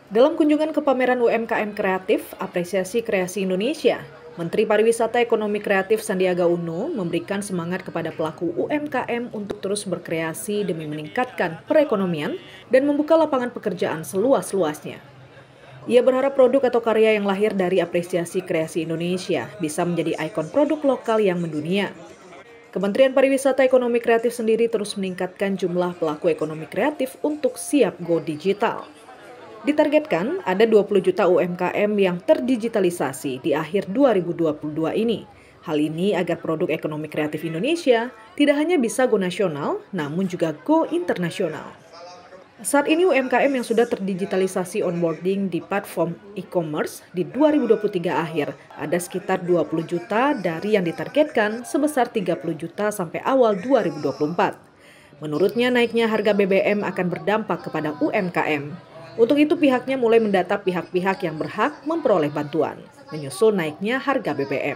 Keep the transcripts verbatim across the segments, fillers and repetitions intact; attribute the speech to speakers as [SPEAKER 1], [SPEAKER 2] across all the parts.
[SPEAKER 1] Dalam kunjungan ke pameran U M K M Kreatif, Apresiasi Kreasi Indonesia, Menteri Pariwisata Ekonomi Kreatif Sandiaga Uno memberikan semangat kepada pelaku U M K M untuk terus berkreasi demi meningkatkan perekonomian dan membuka lapangan pekerjaan seluas-luasnya. Ia berharap produk atau karya yang lahir dari Apresiasi Kreasi Indonesia bisa menjadi ikon produk lokal yang mendunia. Kementerian Pariwisata Ekonomi Kreatif sendiri terus meningkatkan jumlah pelaku ekonomi kreatif untuk siap go digital. Ditargetkan ada dua puluh juta U M K M yang terdigitalisasi di akhir dua ribu dua puluh dua ini. Hal ini agar produk ekonomi kreatif Indonesia tidak hanya bisa go nasional, namun juga go internasional. Saat ini U M K M yang sudah terdigitalisasi onboarding di platform e-commerce di dua ribu dua puluh tiga akhir ada sekitar dua puluh juta dari yang ditargetkan sebesar tiga puluh juta sampai awal dua ribu dua puluh empat. Menurutnya naiknya harga B B M akan berdampak kepada U M K M. Untuk itu pihaknya mulai mendata pihak-pihak yang berhak memperoleh bantuan, menyusul naiknya harga B B M.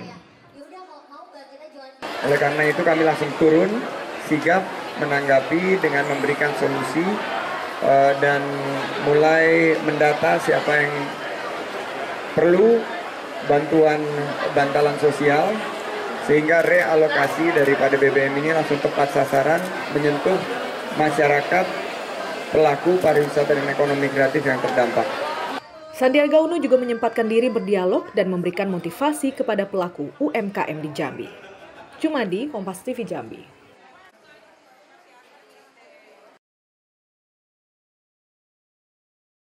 [SPEAKER 2] Oleh karena itu kami langsung turun, sigap menanggapi dengan memberikan solusi uh, dan mulai mendata siapa yang perlu bantuan bantalan sosial, sehingga realokasi daripada B B M ini langsung tepat sasaran menyentuh masyarakat pelaku pariwisata dan ekonomi kreatif yang terdampak.
[SPEAKER 1] Sandiaga Uno juga menyempatkan diri berdialog dan memberikan motivasi kepada pelaku U M K M di Jambi. Jumadi, Kompas T V Jambi.